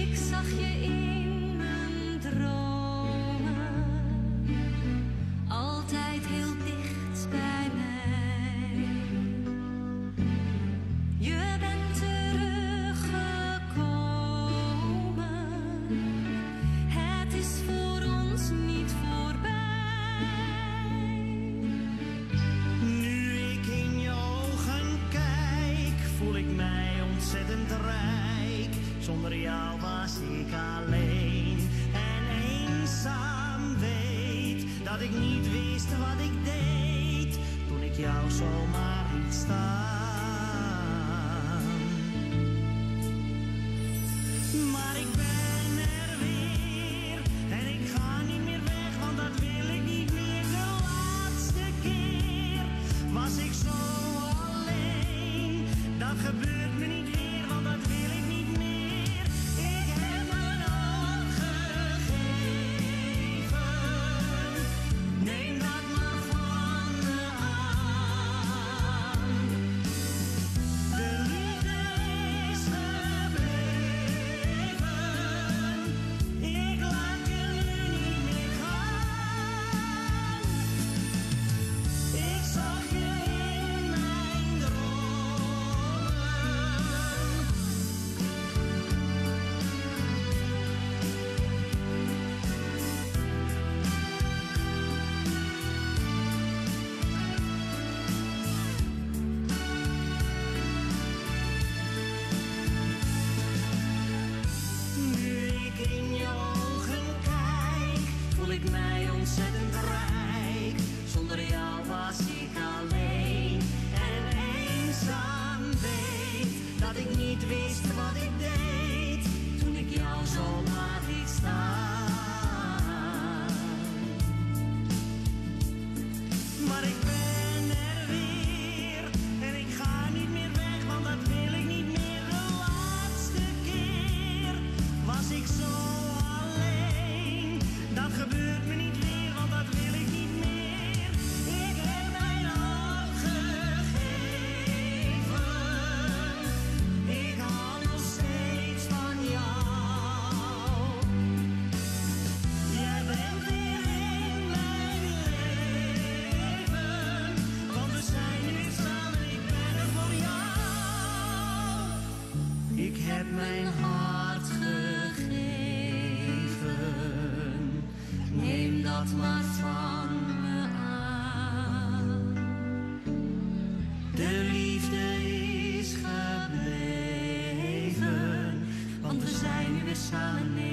Ik zag je in mijn dromen, altijd heel dicht bij mij. Je bent teruggekomen, het is voor ons niet voorbij. Nu ik in je ogen kijk, voel ik mij ontzettend rijk. Zonder jou was ik alleen en eenzaam, weet dat ik niet wist wat ik deed toen ik jou zomaar liet staan. Maar ik ben er weer en ik ga niet meer weg, want dat wil ik niet meer. De laatste keer was ik zo alleen, dat gebeurt me niet weer, want dat wil ik niet meer. Ik heb mijn hand gegeven, neem dat maar van me aan. De liefde is gebleven, ik laat je nu niet meer gaan. Ik zag je in mijn dromen. Nu ik in je ogen kijk, voel ik mij ontzettend rijk. Zonder jou was ik alleen en eenzaam, weet dat ik niet wist wat ik deed toen ik jou zomaar liet staan. Maar ik ben er weer en ik ga niet meer weg, want dat wil ik niet meer. De laatste keer was ik zo alleen, dat gebeurt me niet weer, want dat wil ik niet meer. Ik heb mijn hand gegeven, ik hou nog steeds van jou. Jij bent weer in mijn leven, want we zijn nu samen, ik ben er voor jou. Ik heb mijn hart gegeven, neem dat maar van me aan. De liefde is gebleven, want we zijn nu weer samen.